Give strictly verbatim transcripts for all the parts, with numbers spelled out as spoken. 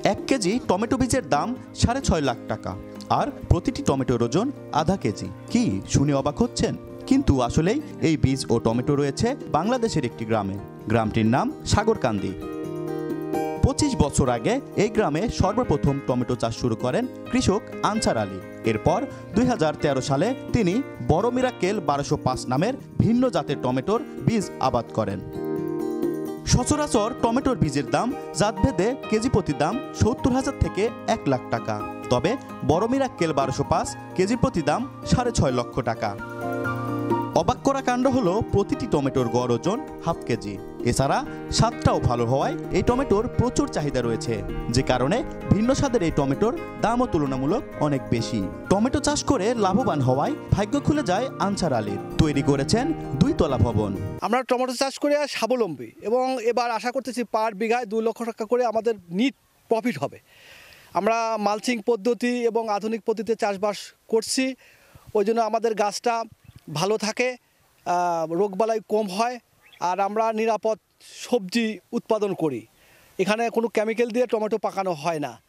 এক KG tomato বীজের দাম সাড়ে ছয় লাখ টাকা, আর প্রতিটি টমেটোর ওজন আধা কেজি। কি শুনে অবাক হচ্ছেন? কিন্তু আসলেই এই বীজ ও টমেটো রয়েছে বাংলাদেশের একটি গ্রামে। গ্রামটির নাম সাগরকান্দি। পঁচিশ বছর আগে এই গ্রামে সর্বপ্রথম টমেটো চাষ শুরু করেন কৃষক আনসার আলী। এরপর দুই হাজার তেরো সালে তিনি বড় মিরাকেল বারোশো পাঁচ নামের ভিন্ন জাতের টমেটোর বীজ আবাদ করেন। সচরাচর টমেটোর বীজের দাম জাতভেদে কেজি প্রতি দাম সত্তর হাজার থেকে এক লাখ টাকা, তবে বড় মিরাকেল বারোশো পাঁচ কেজি প্রতি দাম সাড়ে ছয় লক্ষ টাকা। অবাক করা কাণ্ড হলো প্রতিটি টমেটোর গড় ওজন হাফ কেজি। এছাড়া স্বাদটাও ভালো হওয়ায় এই টমেটোর প্রচুর চাহিদা রয়েছে, যে কারণে ভিন্ন স্বাদের এই টমেটোর দামও তুলনামূলক অনেক বেশি। টমেটো চাষ করে লাভবান হওয়ায় ভাগ্য খুলে যায় আনসার আলীর। তৈরি করেছেন দুই তলা ভবন। আমরা টমেটো চাষ করে স্বাবলম্বী এবং এবার আশা করতেছি পার বিঘায় দুই লক্ষ টাকা করে আমাদের নিট প্রফিট হবে। আমরা মালচিং পদ্ধতি এবং আধুনিক পদ্ধতিতে চাষবাস করছি, ওই জন্য আমাদের গাছটা ভালো থাকে, রোগবালাই কম হয়, আর আমরা নিরাপদ সবজি উৎপাদন করি। এখানে কোনো কেমিক্যাল দিয়ে টমেটো পাকানো হয় না।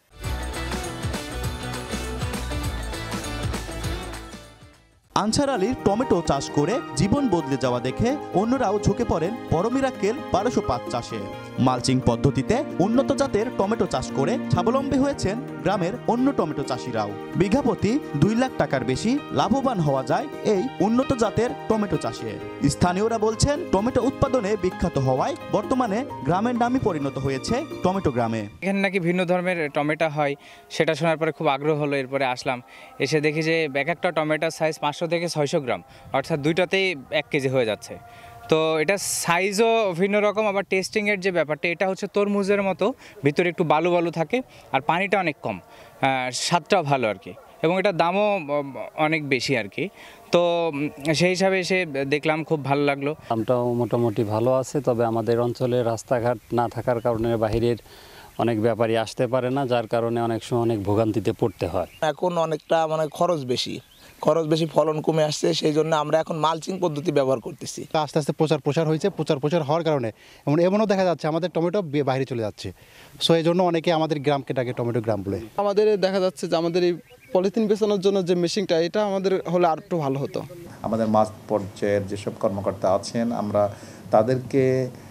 আনসার আলীর টমেটো চাষ করে জীবন বদলে যাওয়া দেখে অন্যরাও ঝুঁকে পড়েন বড় মিরাকেল বারোশো পাঁচ চাষে। মালচিং পদ্ধতিতে উন্নত জাতের টমেটো চাষ করে স্বাবলম্বী হয়েছেন গ্রামের অন্য টমেটো চাষিরাও। বিঘা প্রতি দুই লাখ টাকার বেশি লাভবান হওয়া যায় এই উন্নত জাতের টমেটো চাষে। স্থানীয়রা বলছেন টমেটো উৎপাদনে বিখ্যাত হওয়ায় বর্তমানে গ্রামের নামই পরিণত হয়েছে টমেটো গ্রামে। এখানে নাকি ভিন্ন ধর্মের টমেটো হয়, সেটা শোনার পরে খুব আগ্রহ হলো। এরপরে আসলাম, এসে দেখি যে এক একটা টমেটোর সাইজ পাঁচশো থেকে ছয়শো গ্রাম, অর্থাৎ দুইটাতেই এক কেজি হয়ে যাচ্ছে। তো এটা সাইজও ভিন্ন রকম, আবার টেস্টিংয়ের যে ব্যাপারটা, এটা হচ্ছে তরমুজের মতো ভিতরে একটু বালু বালু থাকে, আর পানিটা অনেক কম, স্বাদটাও ভালো আর কি, এবং এটার দামও অনেক বেশি আর কি। তো সেই হিসাবে এসে দেখলাম, খুব ভালো লাগলো। দামটাও মোটামুটি ভালো আছে, তবে আমাদের অঞ্চলে রাস্তাঘাট না থাকার কারণে বাহিরের অনেক ব্যাপারী আসতে পারে না, যার কারণে অনেক সময় অনেক ভোগান্তিতে পড়তে হয়। এখন অনেকটা মানে খরচ বেশি খরচ বেশি ফলন কমে আসছে, সেই জন্য আমরা এখন মালচিং পদ্ধতি ব্যবহার করতেছি। আস্তে আস্তে প্রচার প্রসার হয়েছে, প্রচার প্রচার হওয়ার কারণে এমন এমনও দেখা যাচ্ছে আমাদের টমেটো বাইরে চলে যাচ্ছে। সো এই জন্য অনেকে আমাদের গ্রামকে ডাকে টমেটো গ্রাম বলে। আমাদের দেখা যাচ্ছে যে আমাদের এই পলিথিন বেচানোর জন্য যে মেশিনটা, এটা আমাদের হলে আর একটু ভালো হতো। আমাদের মাঠ পর্যায়ের যেসব কর্মকর্তা আছেন, আমরা তাদেরকে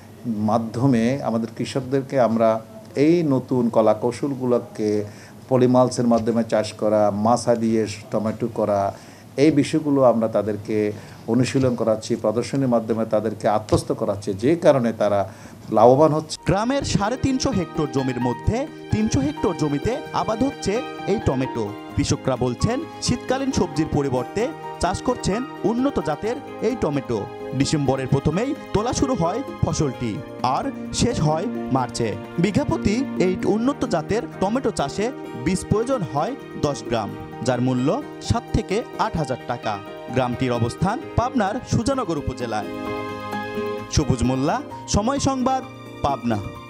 মাধ্যমে আমাদের কৃষকদেরকে আমরা এই নতুন কলা কৌশলগুলোকে পলিমালসের মাধ্যমে চাষ করা, মাছা দিয়ে টমেটো করা, এই বিষয়গুলো আমরা তাদেরকে অনুশীলন করাচ্ছি, প্রদর্শনীর মাধ্যমে তাদেরকে আত্মস্থ করাচ্ছি, যে কারণে তারা লাভবান হচ্ছে। গ্রামের সাড়ে তিনশো হেক্টর জমির মধ্যে তিনশো হেক্টর জমিতে আবাদ হচ্ছে এই টমেটো। কৃষকরা বলছেন শীতকালীন সবজির পরিবর্তে চাষ করছেন উন্নত জাতের এই টমেটো। ডিসেম্বরের প্রথমেই তোলা শুরু হয় ফসলটি, আর শেষ হয় মার্চে। বিঘা প্রতি এই উন্নত জাতের টমেটো চাষে বীজ প্রয়োজন হয় দশ গ্রাম, যার মূল্য সাত থেকে আট হাজার টাকা। গ্রামটির অবস্থান পাবনার সুজানগর উপজেলায়। সবুজ মোল্লা, সময় সংবাদ, পাবনা।